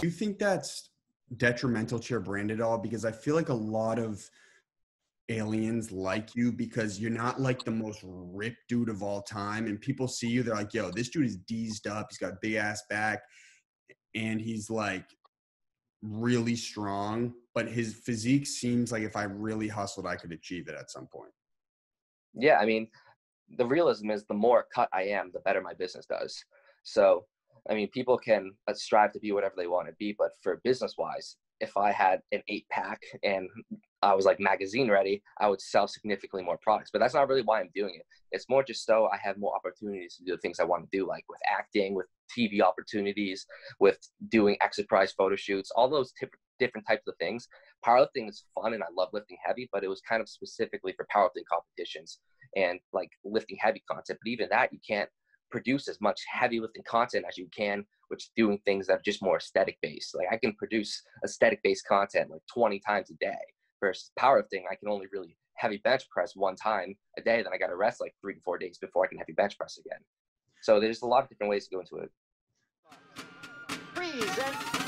Do you think that's detrimental to your brand at all? Because I feel like a lot of aliens like you because you're not like the most ripped dude of all time. And people see you, they're like, yo, this dude is deezed up. He's got a big ass back and he's like really strong. But his physique seems like if I really hustled, I could achieve it at some point. Yeah, I mean, the realism is the more cut I am, the better my business does. So, I mean, people can strive to be whatever they want to be, but for business wise, if I had an 8-pack and I was like magazine ready, I would sell significantly more products. But that's not really why I'm doing it. It's more just so I have more opportunities to do the things I want to do, like with acting, with TV opportunities, with doing exercise photo shoots, all those different types of things. Powerlifting is fun and I love lifting heavy, but it was kind of specifically for powerlifting competitions and like lifting heavy content. But even that, you can't produce as much heavy lifting content as you can, which doing things that are just more aesthetic based. Like I can produce aesthetic based content like 20 times a day versus powerlifting. I can only really heavy bench press one time a day. Then I got to rest like 3 to 4 days before I can heavy bench press again. So there's a lot of different ways to go into it.